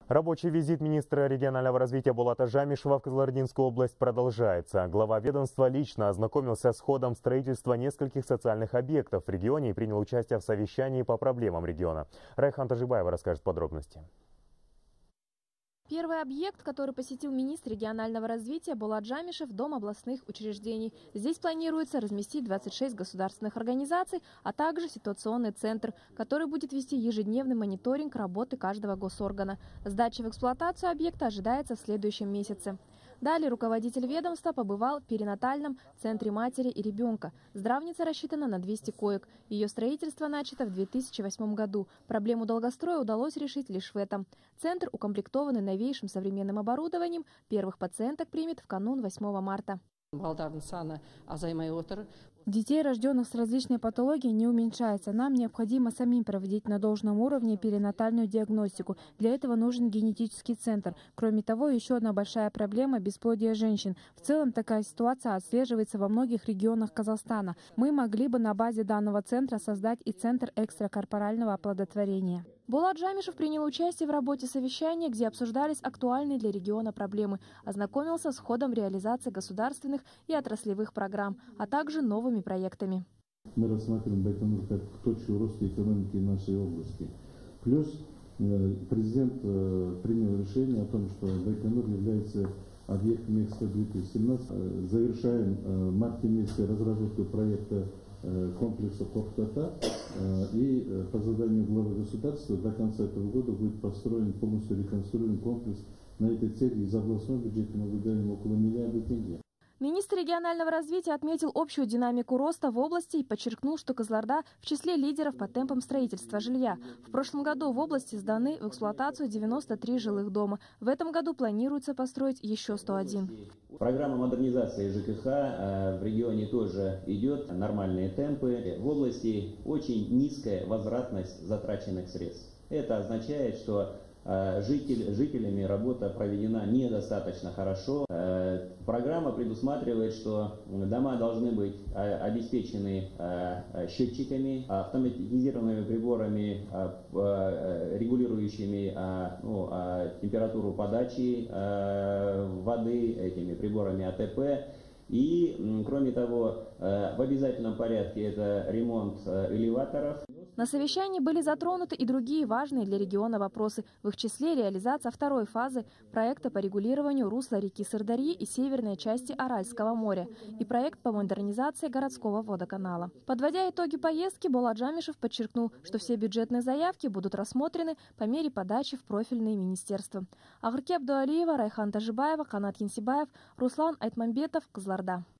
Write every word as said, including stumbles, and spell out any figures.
Рабочий визит министра регионального развития Булата Жамишева в Кызылординскую область продолжается. Глава ведомства лично ознакомился с ходом строительства нескольких социальных объектов в регионе и принял участие в совещании по проблемам региона. Райхан Тажибаева расскажет подробности. Первый объект, который посетил министр регионального развития Булат Жамишев – Дом областных учреждений. Здесь планируется разместить двадцать шесть государственных организаций, а также ситуационный центр, который будет вести ежедневный мониторинг работы каждого госоргана. Сдача в эксплуатацию объекта ожидается в следующем месяце. Далее руководитель ведомства побывал в перинатальном центре матери и ребенка. Здравница рассчитана на двести коек. Ее строительство начато в две тысячи восьмом году. Проблему долгостроя удалось решить лишь в этом. Центр, укомплектованный новейшим современным оборудованием, первых пациенток примет в канун восьмого марта. Детей, рожденных с различной патологией, не уменьшается. Нам необходимо самим проводить на должном уровне перинатальную диагностику. Для этого нужен генетический центр. Кроме того, еще одна большая проблема – бесплодие женщин. В целом такая ситуация отслеживается во многих регионах Казахстана. Мы могли бы на базе данного центра создать и центр экстракорпорального оплодотворения. Булат Жамишев принял участие в работе совещания, где обсуждались актуальные для региона проблемы. Ознакомился с ходом реализации государственных и отраслевых программ, а также новыми проектами. Мы рассматриваем Байконур как точку роста экономики нашей области. Плюс президент принял решение о том, что Байконур является объектом Экспо две тысячи семнадцать. Завершаем в марте месяце разработку проекта комплекса Кохтата, и по заданию главы государства до конца этого года будет построен полностью реконструирован комплекс. На этой цели из областного бюджета мы выделяем около миллиарда тенге. Министр регионального развития отметил общую динамику роста в области и подчеркнул, что Кызылорда в числе лидеров по темпам строительства жилья. В прошлом году в области сданы в эксплуатацию девяносто три жилых дома. В этом году планируется построить еще сто один. Программа модернизации ЖКХ в регионе тоже идет, нормальные темпы. В области очень низкая возвратность затраченных средств. Это означает, что Житель, жителями работа проведена недостаточно хорошо. Программа предусматривает, что дома должны быть обеспечены счетчиками, автоматизированными приборами, регулирующими ну, температуру подачи воды, этими приборами А Т П. И, кроме того, в обязательном порядке это ремонт элеваторов. На совещании были затронуты и другие важные для региона вопросы, в их числе реализация второй фазы проекта по регулированию русла реки Сырдарьи и северной части Аральского моря и проект по модернизации городского водоканала. Подводя итоги поездки, Булат Жамишев подчеркнул, что все бюджетные заявки будут рассмотрены по мере подачи в профильные министерства. Агырке Абдуалиева, Райхан Тажибаева, Канат Янсибаев, Руслан Айтмамбетов, Кызылорда.